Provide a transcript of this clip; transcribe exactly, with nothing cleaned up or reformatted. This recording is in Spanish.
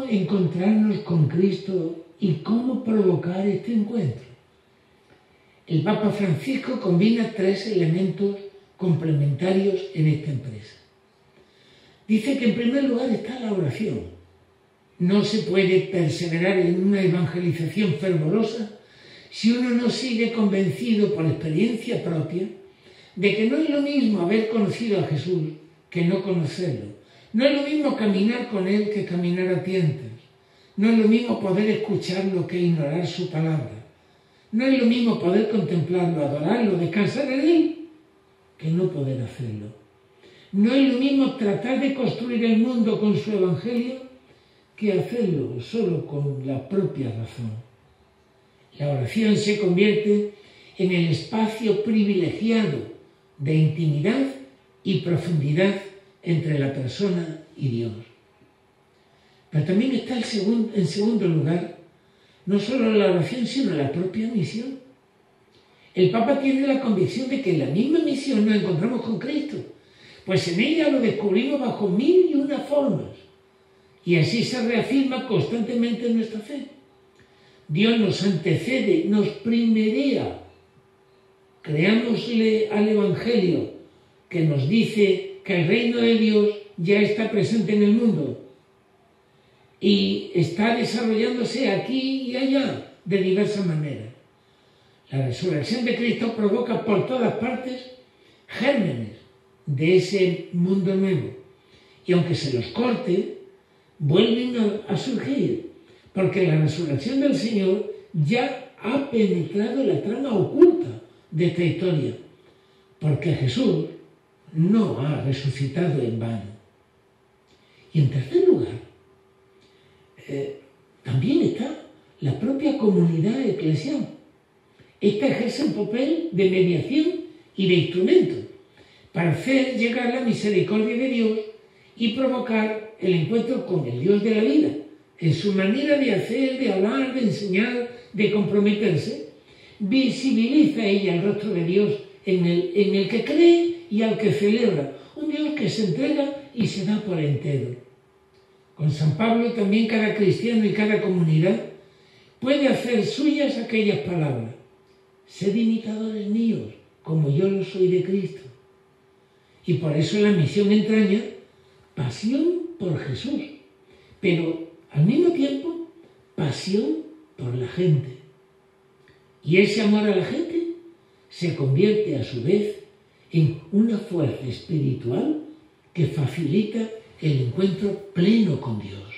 encontrarnos con Cristo y cómo provocar este encuentro? El Papa Francisco combina tres elementos complementarios en esta empresa. Dice que en primer lugar está la oración. No se puede perseverar en una evangelización fervorosa si uno no sigue convencido por experiencia propia de que no es lo mismo haber conocido a Jesús que no conocerlo. No es lo mismo caminar con Él que caminar a tientas. No es lo mismo poder escucharlo que ignorar su palabra. No es lo mismo poder contemplarlo, adorarlo, descansar en Él, que no poder hacerlo. No es lo mismo tratar de construir el mundo con su evangelio que hacerlo solo con la propia razón. La oración se convierte en el espacio privilegiado de intimidad y profundidad entre la persona y Dios. Pero también está el segundo, en segundo lugar, no solo la oración, sino la propia misión. El Papa tiene la convicción de que en la misma misión nos encontramos con Cristo, pues en ella lo descubrimos bajo mil y una formas, y así se reafirma constantemente nuestra fe. Dios nos antecede, nos primerea. Creámosle al Evangelio que nos dice que el reino de Dios ya está presente en el mundo y está desarrollándose aquí y allá de diversas maneras. La resurrección de Cristo provoca por todas partes gérmenes de ese mundo nuevo. Y aunque se los corte, vuelven a, a surgir, porque la resurrección del Señor ya ha penetrado la trama oculta de esta historia, porque Jesús no ha resucitado en vano. Y en tercer lugar, eh, también está la propia comunidad eclesial. Esta ejerce un papel de mediación y de instrumento para hacer llegar la misericordia de Dios y provocar el encuentro con el Dios de la vida, en su manera de hacer, de hablar, de enseñar, de comprometerse. Visibiliza ella el rostro de Dios en el, en el que cree y al que celebra, un Dios que se entrega y se da por entero. Con San Pablo también cada cristiano y cada comunidad puede hacer suyas aquellas palabras: sed imitadores míos, como yo lo soy de Cristo. Y por eso la misión entraña pasión por Jesús, pero al mismo tiempo pasión por la gente. Y ese amor a la gente se convierte a su vez en una fuerza espiritual que facilita el encuentro pleno con Dios.